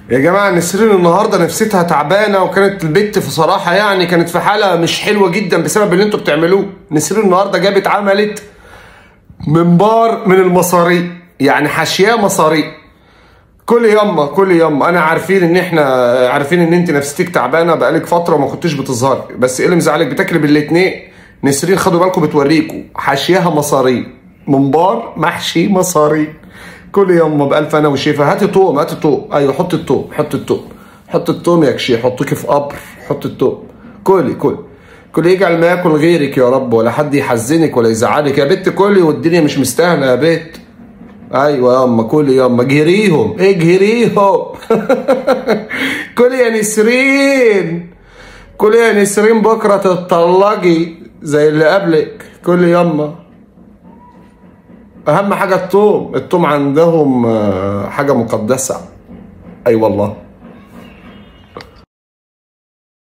يا جماعة نسرين النهاردة نفسيتها تعبانة، وكانت البت في صراحة يعني كانت في حالة مش حلوة جدا بسبب اللي انتوا بتعملوه. نسرين النهاردة جابت عملت منبار من المصاري، يعني حاشياه مصاري. كل يما كل يما انا عارفين ان انت نفسيتك تعبانة بقالك فترة وما كنتش بتظهري، بس ايه اللي مزعلك؟ بتاكلي بالاتنين. نسرين خدوا بالكم بتوريكوا حاشياها مصاري، منبار محشي مصاري. كل يوم بألف انا وشيفه. هاتي توم هاتي توم، ايوه حط التوم حط التوم حط التوم يا كشي، حطيكي في قبر. حط التوم. كلي كلي كلي، يجعل ما ياكل غيرك يا رب، ولا حد يحزنك ولا يزعلك يا بت. كلي والدنيا مش مستاهله يا بت. ايوه ياما كلي ياما، اجهريهم اجهريهم. كلي يا نسرين، كلي يا نسرين، بكره تتطلقي زي اللي قبلك. كلي ياما. اهم حاجه التوم، التوم عندهم حاجه مقدسه. اي والله.